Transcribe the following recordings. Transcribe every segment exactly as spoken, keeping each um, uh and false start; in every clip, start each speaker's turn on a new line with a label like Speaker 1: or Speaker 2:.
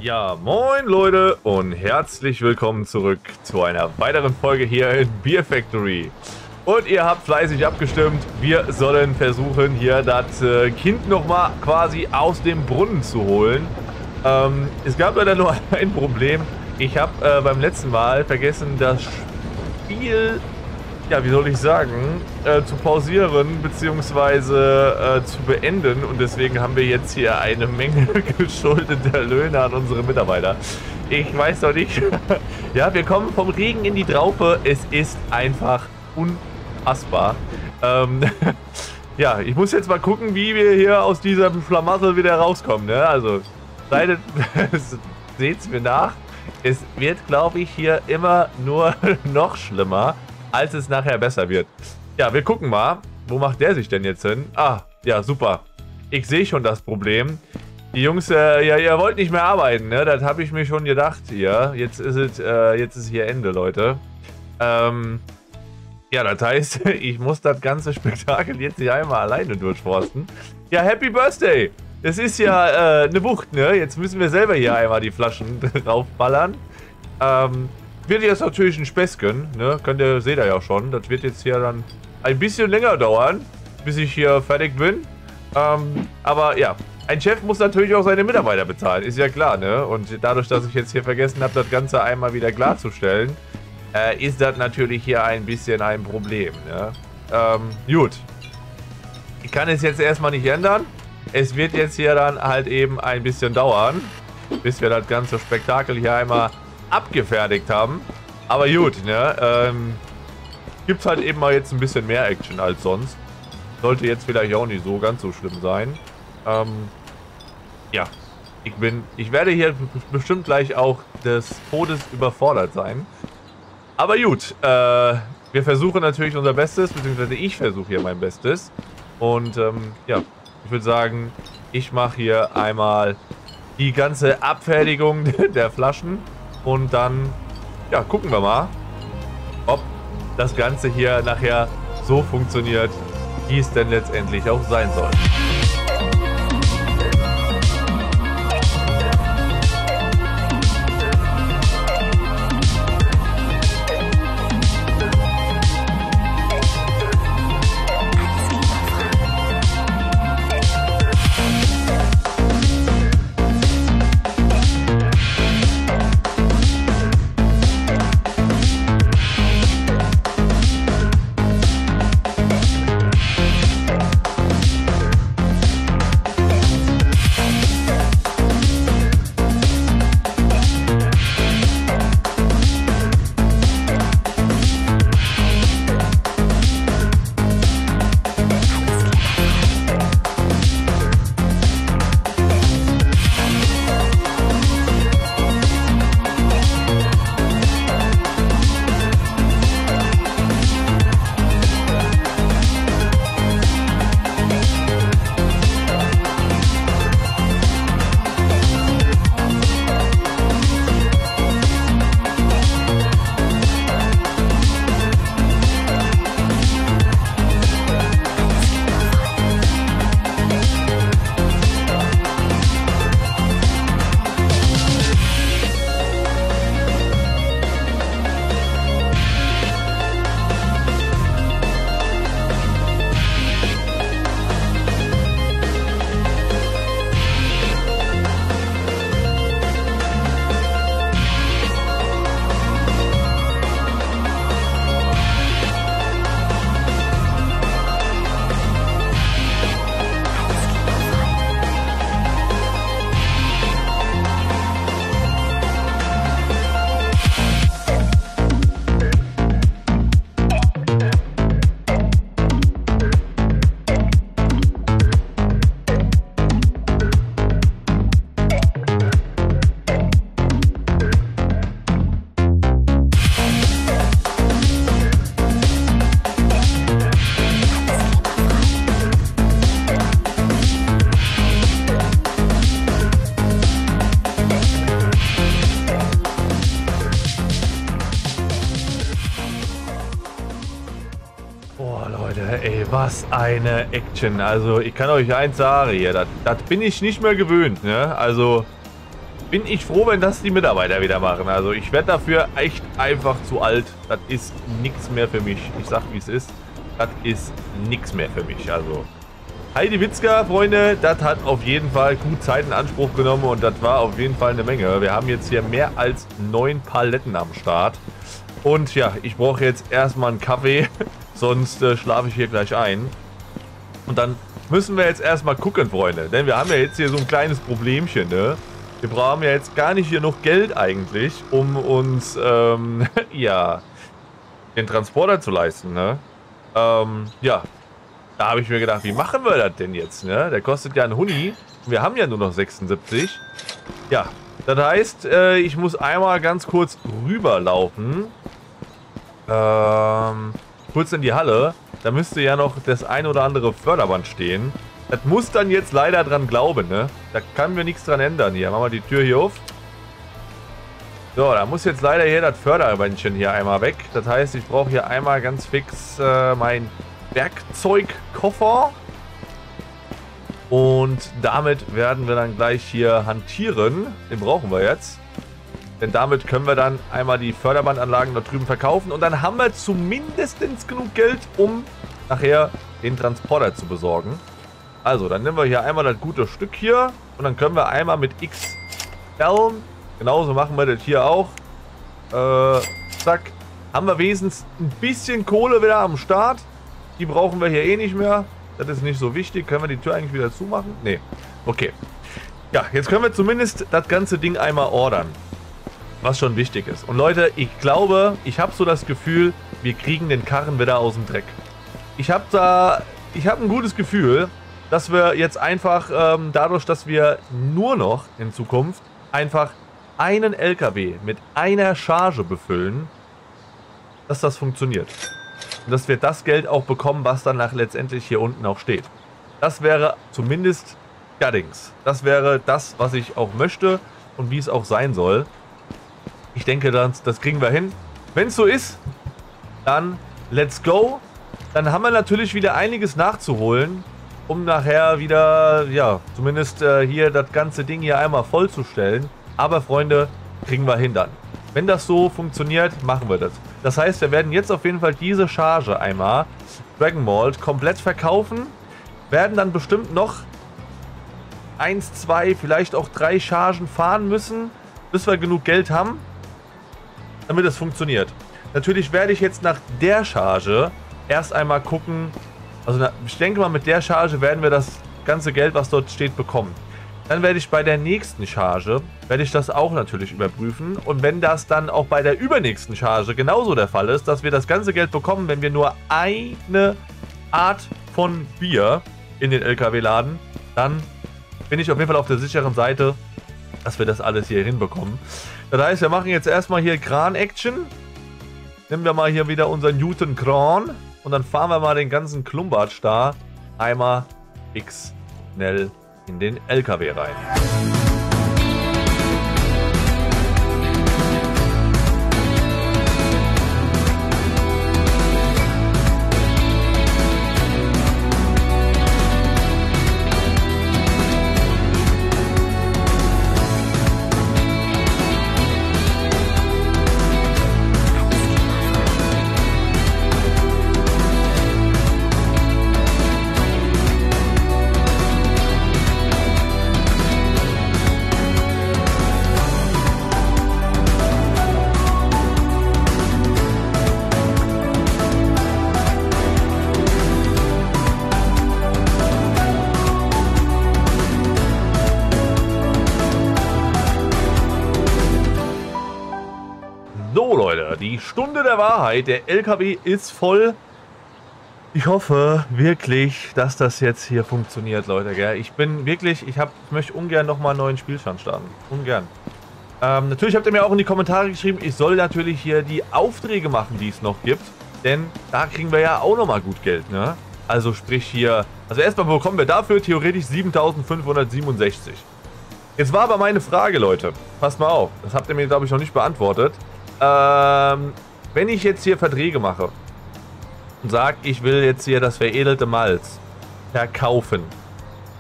Speaker 1: Ja, moin Leute und herzlich willkommen zurück zu einer weiteren Folge hier in Beer Factory. Und ihr habt fleißig abgestimmt, wir sollen versuchen hier das äh, Kind nochmal quasi aus dem Brunnen zu holen. Ähm, es gab leider nur ein Problem. Ich habe äh, beim letzten Mal vergessen, das Spiel, ja wie soll ich sagen, äh, zu pausieren bzw. Äh, zu beenden. Und deswegen haben wir jetzt hier eine Menge geschuldeter Löhne an unsere Mitarbeiter. Ich weiß doch nicht. Ja, wir kommen vom Regen in die Traufe. Es ist einfach unfassbar. Ähm, ja, ich muss jetzt mal gucken, wie wir hier aus diesem Schlamassel wieder rauskommen. Ne? Also, seht es mir nach. Es wird, glaube ich, hier immer nur noch schlimmer, als es nachher besser wird. Ja, wir gucken mal. Wo macht der sich denn jetzt hin? Ah, ja, super. Ich sehe schon das Problem. Die Jungs, äh, ja, ihr wollt nicht mehr arbeiten, ne? Das habe ich mir schon gedacht hier. Jetzt ist es, äh, jetzt ist hier Ende, Leute. Ähm, ja, das heißt, ich muss das ganze Spektakel jetzt hier einmal alleine durchforsten. Ja, Happy Birthday! Das ist ja äh, eine Wucht, ne? Jetzt müssen wir selber hier einmal die Flaschen draufballern. Ähm, wird jetzt natürlich ein Späßchen, ne? Könnt ihr, seht ihr ja schon. Das wird jetzt hier dann ein bisschen länger dauern, bis ich hier fertig bin. Ähm, aber ja, ein Chef muss natürlich auch seine Mitarbeiter bezahlen, ist ja klar, ne? Und dadurch, dass ich jetzt hier vergessen habe, das Ganze einmal wieder klarzustellen, äh, ist das natürlich hier ein bisschen ein Problem, ne? Ähm, gut. Ich kann es jetzt erstmal nicht ändern. Es wird jetzt hier dann halt eben ein bisschen dauern, bis wir das ganze Spektakel hier einmal abgefertigt haben. Aber gut, ne? Ähm, gibt halt eben mal jetzt ein bisschen mehr Action als sonst. Sollte jetzt vielleicht auch nicht so ganz so schlimm sein. Ähm, ja, ich bin, ich werde hier bestimmt gleich auch des Todes überfordert sein. Aber gut, äh, wir versuchen natürlich unser Bestes, beziehungsweise ich versuche hier mein Bestes. Und ähm, ja, ich würde sagen, ich mache hier einmal die ganze Abfertigung der Flaschen. Und dann, ja, gucken wir mal, ob das Ganze hier nachher so funktioniert, wie es denn letztendlich auch sein soll. Ey, was eine Action. Also, ich kann euch eins sagen hier, das, das bin ich nicht mehr gewöhnt, ne? Also, bin ich froh, wenn das die Mitarbeiter wieder machen. Also ich werde dafür echt einfach zu alt. Das ist nichts mehr für mich. Ich sag, wie es ist. Das ist nichts mehr für mich. Also Heidi Witzka, Freunde, das hat auf jeden Fall gut Zeit in Anspruch genommen und das war auf jeden Fall eine Menge. Wir haben jetzt hier mehr als neun Paletten am Start. Und ja, ich brauche jetzt erstmal einen Kaffee, sonst äh, schlafe ich hier gleich ein. Und dann müssen wir jetzt erstmal gucken, Freunde. Denn wir haben ja jetzt hier so ein kleines Problemchen, ne? Wir brauchen ja jetzt gar nicht hier noch Geld eigentlich, um uns, ähm, ja, den Transporter zu leisten, ne? Ähm, ja. Da habe ich mir gedacht, wie machen wir das denn jetzt, ne? Der kostet ja einen Huni. Wir haben ja nur noch sechsundsiebzig. Ja, das heißt, äh, ich muss einmal ganz kurz rüberlaufen. Ähm, kurz in die Halle. Da müsste ja noch das ein oder andere Förderband stehen. Das muss dann jetzt leider dran glauben, ne? Da kann mir nichts dran ändern. Hier, machen wir die Tür hier auf. So, da muss jetzt leider hier das Förderbändchen hier einmal weg. Das heißt, ich brauche hier einmal ganz fix äh, mein Werkzeugkoffer. Und damit werden wir dann gleich hier hantieren. Den brauchen wir jetzt. Denn damit können wir dann einmal die Förderbandanlagen da drüben verkaufen. Und dann haben wir zumindest genug Geld, um nachher den Transporter zu besorgen. Also, dann nehmen wir hier einmal das gute Stück hier. Und dann können wir einmal mit X L, genauso machen wir das hier auch. Äh, zack. Haben wir wenigstens ein bisschen Kohle wieder am Start. Die brauchen wir hier eh nicht mehr. Das ist nicht so wichtig. Können wir die Tür eigentlich wieder zumachen? Nee. Okay. Ja, jetzt können wir zumindest das ganze Ding einmal ordern. Was schon wichtig ist. Und Leute, ich glaube, ich habe so das Gefühl, wir kriegen den Karren wieder aus dem Dreck. Ich habe da, ich habe ein gutes Gefühl, dass wir jetzt einfach, ähm, dadurch, dass wir nur noch in Zukunft einfach einen L K W mit einer Charge befüllen, dass das funktioniert. Und dass wir das Geld auch bekommen, was danach letztendlich hier unten auch steht. Das wäre zumindest Gaddings. Das wäre das, was ich auch möchte und wie es auch sein soll. Ich denke, das, das kriegen wir hin. Wenn es so ist, dann let's go. Dann haben wir natürlich wieder einiges nachzuholen, um nachher wieder, ja, zumindest äh, hier das ganze Ding hier einmal vollzustellen. Aber Freunde, kriegen wir hin dann. Wenn das so funktioniert, machen wir das. Das heißt, wir werden jetzt auf jeden Fall diese Charge einmal, Dragon Malt, komplett verkaufen. Werden dann bestimmt noch eins, zwei, vielleicht auch drei Chargen fahren müssen, bis wir genug Geld haben, damit es funktioniert. Natürlich werde ich jetzt nach der Charge erst einmal gucken, also ich denke mal, mit der Charge werden wir das ganze Geld, was dort steht, bekommen. Dann werde ich bei der nächsten Charge, werde ich das auch natürlich überprüfen. Und wenn das dann auch bei der übernächsten Charge genauso der Fall ist, dass wir das ganze Geld bekommen, wenn wir nur eine Art von Bier in den L K W laden, dann bin ich auf jeden Fall auf der sicheren Seite, dass wir das alles hier hinbekommen. Das heißt, wir machen jetzt erstmal hier Kran-Action. Nehmen wir mal hier wieder unseren Newton-Kran und dann fahren wir mal den ganzen Klumbatsch da einmal fix schnell in den L K W rein. So Leute, die Stunde der Wahrheit, der L K W ist voll. Ich hoffe wirklich, dass das jetzt hier funktioniert, Leute. Gell? Ich bin wirklich, ich, hab, ich möchte ungern nochmal einen neuen Spielstand starten. Ungern. Ähm, natürlich habt ihr mir auch in die Kommentare geschrieben, ich soll natürlich hier die Aufträge machen, die es noch gibt. Denn da kriegen wir ja auch nochmal gut Geld, ne? Also sprich hier, also erstmal bekommen wir dafür theoretisch siebentausendfünfhundertsiebenundsechzig. Jetzt war aber meine Frage, Leute. Passt mal auf, das habt ihr mir, glaube ich, noch nicht beantwortet. Ähm, wenn ich jetzt hier Verträge mache und sage, ich will jetzt hier das veredelte Malz verkaufen,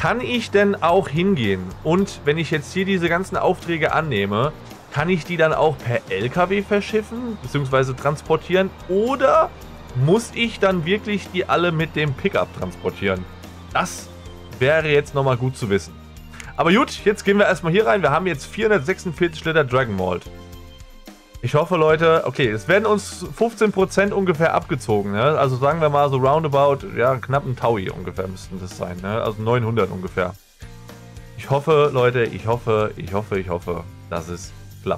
Speaker 1: kann ich denn auch hingehen und wenn ich jetzt hier diese ganzen Aufträge annehme, kann ich die dann auch per L K W verschiffen bzw. transportieren oder muss ich dann wirklich die alle mit dem Pickup transportieren? Das wäre jetzt nochmal gut zu wissen. Aber gut, jetzt gehen wir erstmal hier rein. Wir haben jetzt vierhundertsechsundvierzig Liter Dragon Malt. Ich hoffe, Leute, okay, es werden uns fünfzehn Prozent ungefähr abgezogen, ne? Also sagen wir mal so roundabout, ja, knapp ein Taui ungefähr müssten das sein, ne? Also neunhundert ungefähr. Ich hoffe, Leute, ich hoffe, ich hoffe, ich hoffe, dass es klappt.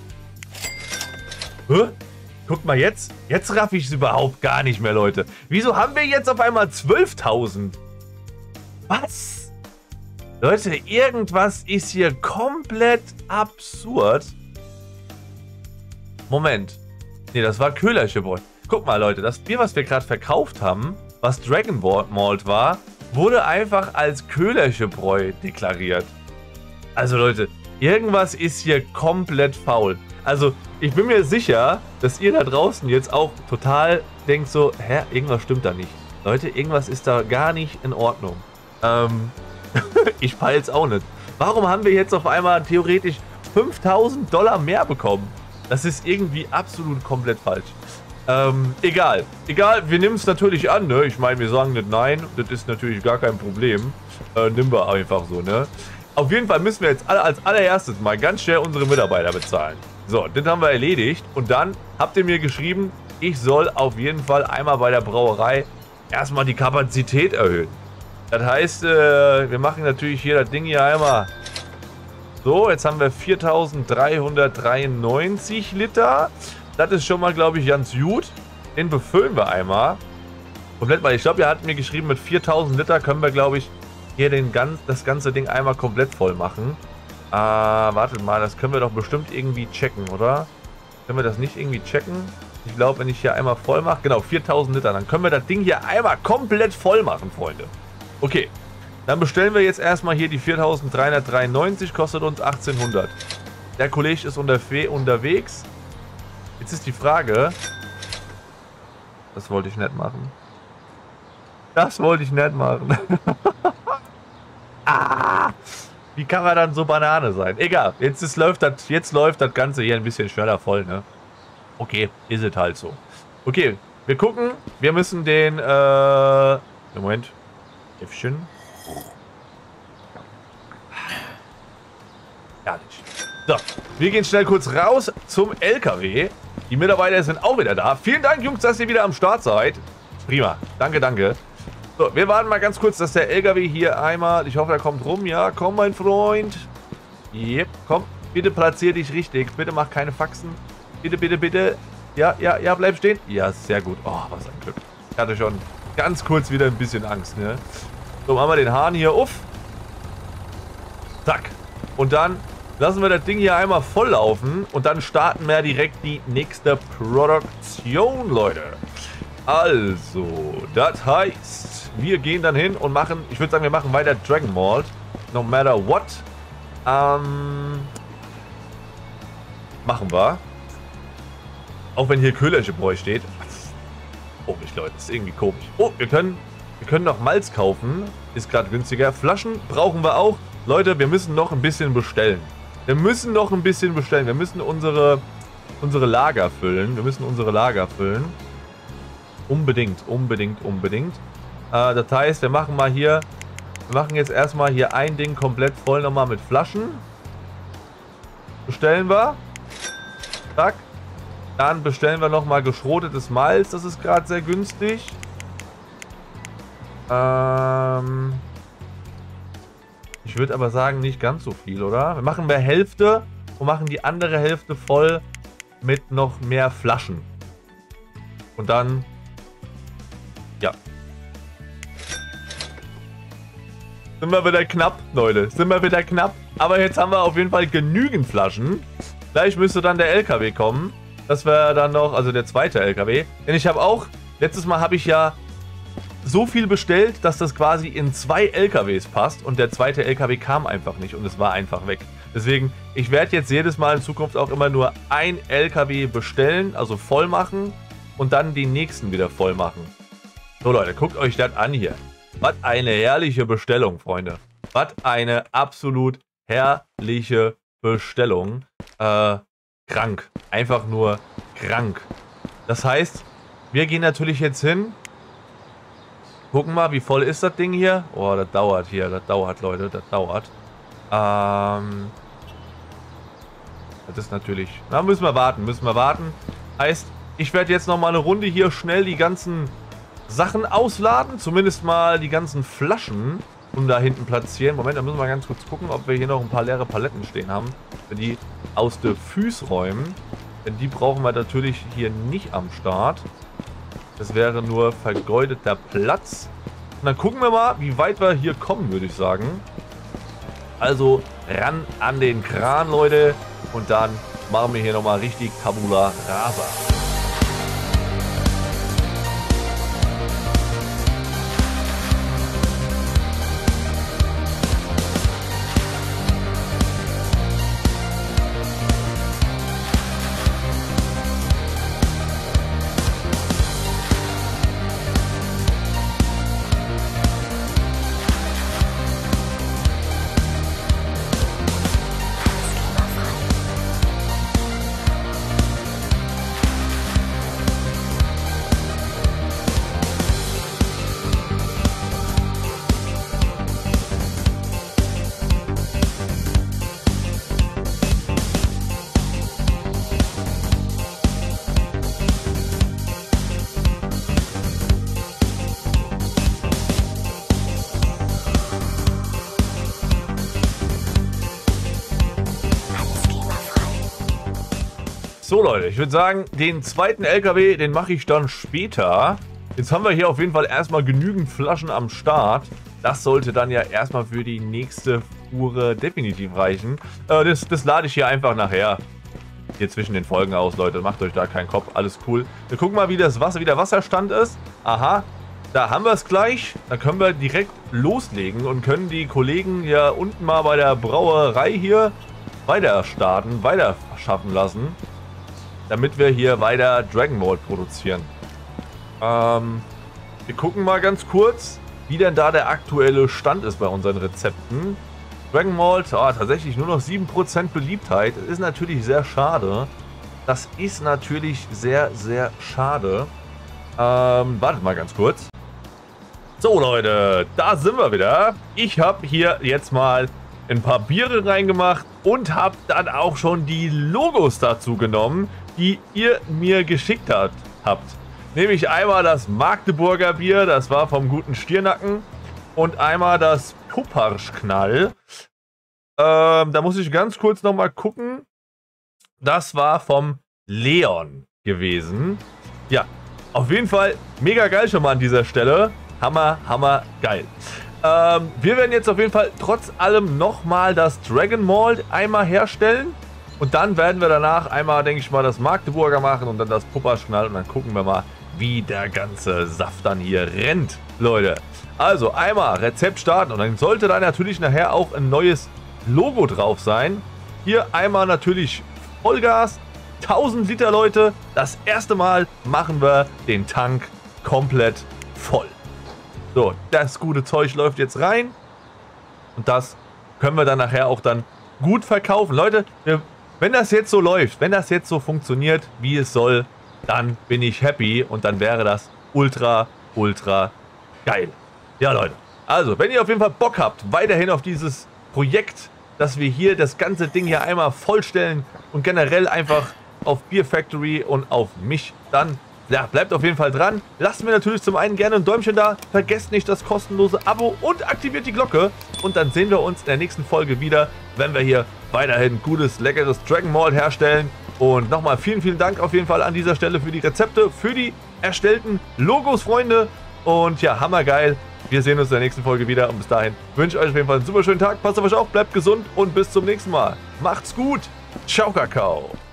Speaker 1: Hä? Guck mal jetzt, jetzt raff ich es überhaupt gar nicht mehr, Leute. Wieso haben wir jetzt auf einmal zwölftausend? Was? Leute, irgendwas ist hier komplett absurd. Moment. Ne, das war Köhlerche Bräu. Guck mal, Leute, das Bier, was wir gerade verkauft haben, was Dragon Malt war, wurde einfach als Köhlerche Bräu deklariert. Also, Leute, irgendwas ist hier komplett faul. Also, ich bin mir sicher, dass ihr da draußen jetzt auch total denkt so, hä, irgendwas stimmt da nicht. Leute, irgendwas ist da gar nicht in Ordnung. Ähm... Ich peil's auch nicht. Warum haben wir jetzt auf einmal theoretisch fünftausend Dollar mehr bekommen? Das ist irgendwie absolut komplett falsch. Ähm, egal. Egal, wir nehmen es natürlich an, ne? Ich meine, wir sagen nicht nein. Das ist natürlich gar kein Problem. Äh, nehmen wir einfach so, ne? Auf jeden Fall müssen wir jetzt alle, als allererstes mal ganz schnell unsere Mitarbeiter bezahlen. So, das haben wir erledigt. Und dann habt ihr mir geschrieben, ich soll auf jeden Fall einmal bei der Brauerei erstmal die Kapazität erhöhen. Das heißt, äh, wir machen natürlich hier das Ding hier einmal. So, jetzt haben wir viertausenddreihundertdreiundneunzig Liter. Das ist schon mal, glaube ich, ganz gut. Den befüllen wir einmal. Komplett, weil ich glaube, ihr habt mir geschrieben, mit viertausend Liter können wir, glaube ich, hier den ganz, das ganze Ding einmal komplett voll machen. Äh, wartet mal, das können wir doch bestimmt irgendwie checken, oder? Können wir das nicht irgendwie checken? Ich glaube, wenn ich hier einmal voll mache, genau, viertausend Liter, dann können wir das Ding hier einmal komplett voll machen, Freunde. Okay, dann bestellen wir jetzt erstmal hier die viertausenddreihundertdreiundneunzig, kostet uns achtzehnhundert. Der Kollege ist unterwegs. Jetzt ist die Frage, das wollte ich nicht machen. Das wollte ich nicht machen. Ah, wie kann man dann so Banane sein? Egal, jetzt, ist, läuft das, jetzt läuft das Ganze hier ein bisschen schneller voll, ne? Okay, ist es halt so. Okay, wir gucken, wir müssen den, äh, Moment. Äffchen. Herrlich. So, wir gehen schnell kurz raus zum L K W. Die Mitarbeiter sind auch wieder da. Vielen Dank, Jungs, dass ihr wieder am Start seid. Prima. Danke, danke. So, wir warten mal ganz kurz, dass der L K W hier einmal... Ich hoffe, er kommt rum. Ja, komm, mein Freund. Yep, komm. Bitte platzier dich richtig. Bitte mach keine Faxen. Bitte, bitte, bitte. Ja, ja, ja, bleib stehen. Ja, sehr gut. Oh, was ein Glück. Ich hatte schon ganz kurz wieder ein bisschen Angst, ne? So, machen wir den Hahn hier auf. Zack. Und dann lassen wir das Ding hier einmal voll laufen. Und dann starten wir direkt die nächste Produktion, Leute. Also, das heißt, wir gehen dann hin und machen, ich würde sagen, wir machen weiter Dragon Malt. No matter what. Ähm, machen wir. Auch wenn hier Köhlerche Bräu steht. Komisch, Leute. Das ist irgendwie komisch. Oh, wir können... Wir können noch Malz kaufen, ist gerade günstiger. Flaschen brauchen wir auch. Leute, wir müssen noch ein bisschen bestellen. Wir müssen noch ein bisschen bestellen. Wir müssen unsere, unsere Lager füllen. Wir müssen unsere Lager füllen. Unbedingt, unbedingt, unbedingt. Äh, das heißt, wir machen mal hier, wir machen jetzt erstmal hier ein Ding komplett voll nochmal mit Flaschen. Bestellen wir. Zack. Dann bestellen wir nochmal geschrotetes Malz. Das ist gerade sehr günstig. Ähm, ich würde aber sagen, nicht ganz so viel, oder? Wir machen mehr Hälfte und machen die andere Hälfte voll mit noch mehr Flaschen. Und dann, ja. Sind wir wieder knapp, Leute. Sind wir wieder knapp. Aber jetzt haben wir auf jeden Fall genügend Flaschen. Gleich müsste dann der L K W kommen. Das wäre dann noch, also der zweite L K W. Denn ich habe auch, letztes Mal habe ich ja so viel bestellt, dass das quasi in zwei L K Ws passt und der zweite L K W kam einfach nicht und es war einfach weg. Deswegen, ich werde jetzt jedes Mal in Zukunft auch immer nur ein L K W bestellen, also voll machen und dann den nächsten wieder voll machen. So Leute, guckt euch das an hier. Was eine herrliche Bestellung, Freunde. Was eine absolut herrliche Bestellung. Äh, krank. Einfach nur krank. Das heißt, wir gehen natürlich jetzt hin. Gucken mal, wie voll ist das Ding hier? Oh, das dauert hier. Das dauert, Leute. Das dauert. Ähm... Das ist natürlich... Na, müssen wir warten. Müssen wir warten. Heißt, ich werde jetzt nochmal eine Runde hier schnell die ganzen Sachen ausladen. Zumindest mal die ganzen Flaschen und da hinten platzieren. Moment, da müssen wir ganz kurz gucken, ob wir hier noch ein paar leere Paletten stehen haben. Die aus den Füßen räumen. Denn die brauchen wir natürlich hier nicht am Start. Das wäre nur vergeudeter Platz. Und dann gucken wir mal, wie weit wir hier kommen, würde ich sagen. Also ran an den Kran, Leute. Und dann machen wir hier nochmal richtig Tabula Rasa. So Leute, ich würde sagen, den zweiten L K W, den mache ich dann später. Jetzt haben wir hier auf jeden Fall erstmal genügend Flaschen am Start. Das sollte dann ja erstmal für die nächste Fuhre definitiv reichen. Äh, das, das lade ich hier einfach nachher hier zwischen den Folgen aus, Leute. Macht euch da keinen Kopf, alles cool. Wir gucken mal, wie, das Wasser, wie der Wasserstand ist. Aha, da haben wir es gleich. Da können wir direkt loslegen und können die Kollegen ja unten mal bei der Brauerei hier weiter starten, weiter schaffen lassen, damit wir hier weiter Dragon Malt produzieren. Ähm, wir gucken mal ganz kurz, wie denn da der aktuelle Stand ist bei unseren Rezepten. Dragon Malt, oh, tatsächlich nur noch sieben Prozent Beliebtheit. Das ist natürlich sehr schade. Das ist natürlich sehr, sehr schade. Ähm, wartet mal ganz kurz. So Leute, da sind wir wieder. Ich habe hier jetzt mal ein paar Biere reingemacht und habe dann auch schon die Logos dazu genommen, die ihr mir geschickt hat, habt. Nämlich einmal das Magdeburger Bier, das war vom guten Stiernacken, und einmal das Pupparschknall. Ähm, da muss ich ganz kurz nochmal gucken. Das war vom Leon gewesen. Ja, auf jeden Fall mega geil schon mal an dieser Stelle. Hammer, hammer, geil. Ähm, wir werden jetzt auf jeden Fall trotz allem nochmal das Dragon Malt einmal herstellen. Und dann werden wir danach einmal, denke ich mal, das Magdeburger machen und dann das Pupperschnall. Und dann gucken wir mal, wie der ganze Saft dann hier rennt, Leute. Also einmal Rezept starten und dann sollte da natürlich nachher auch ein neues Logo drauf sein. Hier einmal natürlich Vollgas, tausend Liter, Leute. Das erste Mal machen wir den Tank komplett voll. So, das gute Zeug läuft jetzt rein. Und das können wir dann nachher auch dann gut verkaufen. Leute, wir... Wenn das jetzt so läuft, wenn das jetzt so funktioniert, wie es soll, dann bin ich happy und dann wäre das ultra, ultra geil. Ja, Leute. Also, wenn ihr auf jeden Fall Bock habt, weiterhin auf dieses Projekt, dass wir hier das ganze Ding hier einmal vollstellen und generell einfach auf Beer Factory und auf mich, dann ja, bleibt auf jeden Fall dran. Lasst mir natürlich zum einen gerne ein Däumchen da. Vergesst nicht das kostenlose Abo und aktiviert die Glocke. Und dann sehen wir uns in der nächsten Folge wieder, wenn wir hier weiterhin gutes, leckeres Dragon Malt herstellen. Und nochmal vielen, vielen Dank auf jeden Fall an dieser Stelle für die Rezepte, für die erstellten Logos, Freunde. Und ja, hammergeil. Wir sehen uns in der nächsten Folge wieder. Und bis dahin wünsche ich euch auf jeden Fall einen super schönen Tag. Passt auf euch auf, bleibt gesund und bis zum nächsten Mal. Macht's gut. Ciao, Kakao.